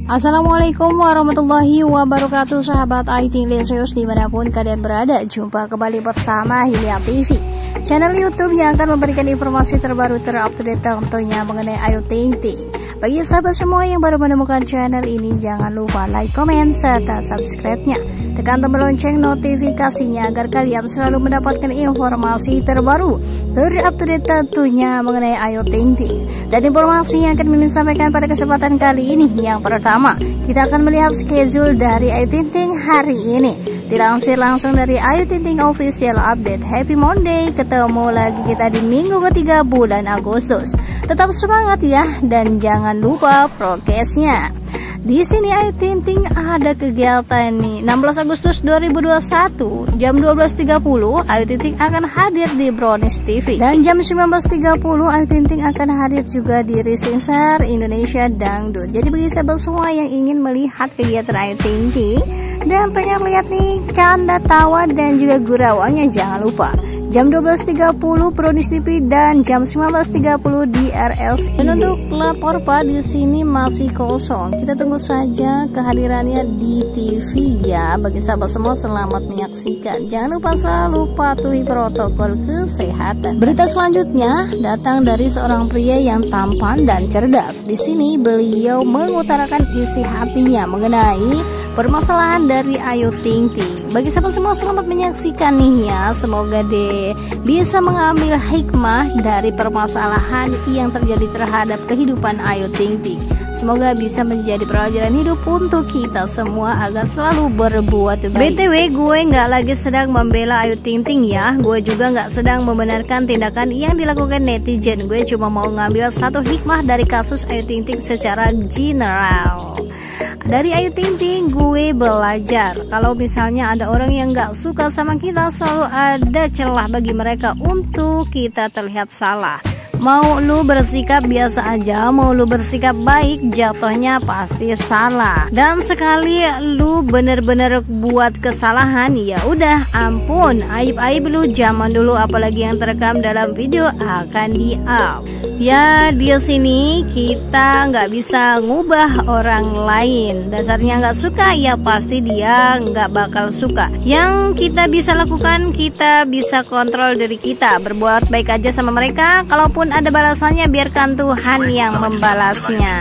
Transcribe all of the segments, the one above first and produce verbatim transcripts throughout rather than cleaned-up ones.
Assalamualaikum warahmatullahi wabarakatuh, sahabat I T Lesius dimanapun kalian berada. Jumpa kembali bersama Hilya T V, channel YouTube yang akan memberikan informasi terbaru terupdate tentunya mengenai Ayu Ting Ting. Bagi sahabat semua yang baru menemukan channel ini, jangan lupa like, comment, serta subscribe-nya. Tekan tombol lonceng notifikasinya agar kalian selalu mendapatkan informasi terbaru terupdate tentunya mengenai Ayu Ting Ting. Dan informasi yang akan mimin sampaikan pada kesempatan kali ini, yang pertama kita akan melihat schedule dari Ayu Ting Ting hari ini. Dilansir langsung dari Ayu Ting Ting Official Update. Happy Monday, ketemu lagi kita di minggu ketiga bulan Agustus. Tetap semangat ya, dan jangan lupa prokesnya. Di sini Ayu Ting Ting ada kegiatan nih. enam belas Agustus dua ribu dua puluh satu jam dua belas tiga puluh Ayu Ting Ting akan hadir di Brownies T V. Dan jam sembilan belas tiga puluh Ayu Ting Ting akan hadir juga di Rising Star Indonesia Dangdut. Jadi bagi sahabat semua yang ingin melihat kegiatan Ayu Ting Ting dan pengen lihat nih canda tawa dan juga gurawanya, jangan lupa jam dua belas tiga puluh Brownies T V dan jam sembilan belas tiga puluh di R L C. Dan untuk lapor Pak di sini masih kosong. Kita tunggu saja kehadirannya di T V ya. Bagi sahabat semua, selamat menyaksikan. Jangan lupa selalu patuhi protokol kesehatan. Berita selanjutnya datang dari seorang pria yang tampan dan cerdas. Di sini beliau mengutarakan isi hatinya mengenai permasalahan dari Ayu Ting Ting. Bagi sahabat semua, selamat menyaksikan nih ya. Semoga deh bisa mengambil hikmah dari permasalahan yang terjadi terhadap kehidupan Ayu Ting Ting. Semoga bisa menjadi pelajaran hidup untuk kita semua agar selalu berbuat baik. B T W, gue nggak lagi sedang membela Ayu Ting Ting ya. Gue juga nggak sedang membenarkan tindakan yang dilakukan netizen. Gue cuma mau ngambil satu hikmah dari kasus Ayu Ting Ting secara general. Dari Ayu Ting Ting gue belajar kalau misalnya ada orang yang nggak suka sama kita, selalu ada celah bagi mereka untuk kita terlihat salah. Mau lu bersikap biasa aja, mau lu bersikap baik, jatuhnya pasti salah. Dan sekali lu bener-bener buat kesalahan, ya udah ampun, aib-aib lu zaman dulu apalagi yang terekam dalam video akan di-up. Ya di sini kita nggak bisa ngubah orang lain. Dasarnya nggak suka, ya pasti dia nggak bakal suka. Yang kita bisa lakukan, kita bisa kontrol diri kita, berbuat baik aja sama mereka. Kalaupun ada balasannya, biarkan Tuhan gue yang membalasnya.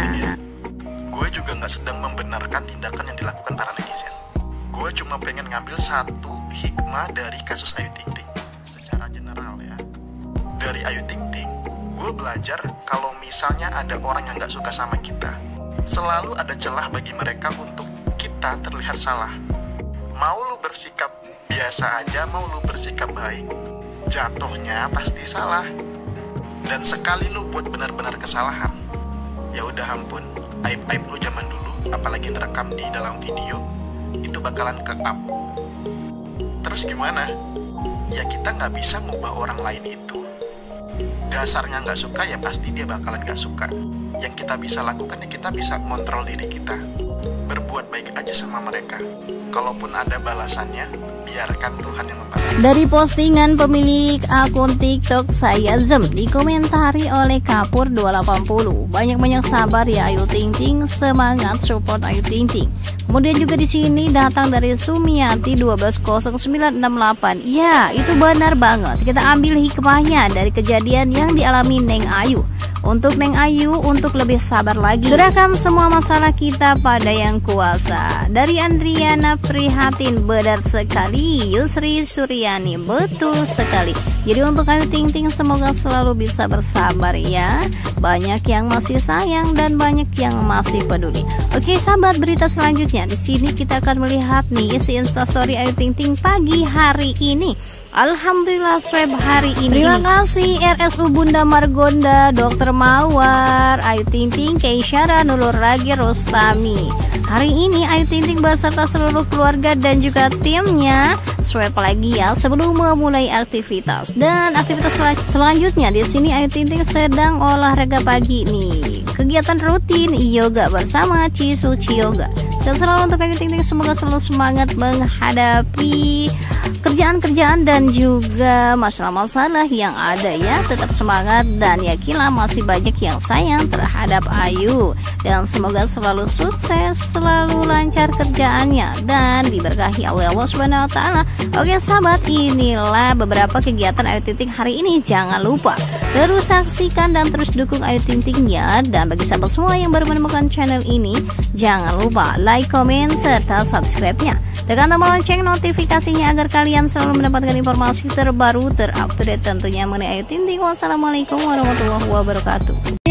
Gue juga nggak sedang membenarkan tindakan yang dilakukan para netizen. Gue cuma pengen ngambil satu hikmah dari kasus Ayu Ting Ting secara general ya. Dari Ayu Ting Ting, gue belajar kalau misalnya ada orang yang nggak suka sama kita, selalu ada celah bagi mereka untuk kita terlihat salah. Mau lu bersikap biasa aja, mau lu bersikap baik, jatuhnya pasti salah. Dan sekali lu buat benar-benar kesalahan, ya udah ampun, aib-aib lu zaman dulu apalagi yang terekam di dalam video itu bakalan ke-up. Terus gimana? Ya kita nggak bisa ngubah orang lain itu. Dasarnya nggak suka, ya pasti dia bakalan nggak suka. Yang kita bisa lakukan, ya kita bisa kontrol diri kita, berbuat baik aja sama mereka. Kalaupun ada balasannya, biarkan Tuhan yang membalas. Dari postingan pemilik akun TikTok Saya Zem dikomentari oleh Kapur dua delapan nol. Banyak-banyak sabar ya Ayu Ting Ting, semangat support Ayu Ting Ting. Kemudian juga di sini datang dari Sumiati satu dua nol sembilan enam delapan. Ya, itu benar banget. Kita ambil hikmahnya dari kejadian yang dialami Neng Ayu. Untuk Neng Ayu untuk lebih sabar lagi. Serahkan semua masalah kita pada yang kuasa. Dari Andriana Prihatin, benar sekali. Yusri Suryani, betul sekali. Jadi untuk Ayu Ting Ting, semoga selalu bisa bersabar ya. Banyak yang masih sayang dan banyak yang masih peduli. Oke sahabat, berita selanjutnya di sini kita akan melihat nih isi instastory Ayu Ting Ting pagi hari ini. Alhamdulillah swab hari ini. Terima kasih R S U Bunda Margonda, Dokter Mawar, Ayu Ting Ting, Keisyara, Nurul Ragi, Rostami. Hari ini Ayu Ting Ting beserta seluruh keluarga dan juga timnya swab lagi ya sebelum memulai aktivitas. Dan aktivitas sel selanjutnya di sini Ayu Ting Ting sedang olahraga pagi nih. Kegiatan rutin yoga bersama Cisuci Yoga. Sehat selalu untuk Ayu Ting Ting, semoga selalu semangat menghadapi kerjaan-kerjaan dan juga masalah-masalah yang ada ya. Tetap semangat dan yakinlah masih banyak yang sayang terhadap Ayu, dan semoga selalu sukses, selalu lancar kerjaannya dan diberkahi oleh Allah Subhanahu wa taala. Oke sahabat, inilah beberapa kegiatan Ayu Ting Ting hari ini. Jangan lupa terus saksikan dan terus dukung Ayu Ting Ting ya. Dan bagi sahabat semua yang baru menemukan channel ini, jangan lupa like, komen, serta subscribe-nya. Tekan tombol lonceng notifikasinya agar kalian selalu mendapatkan informasi terbaru, terupdate tentunya mengenai Ayu Ting Ting. Wassalamualaikum warahmatullahi wabarakatuh.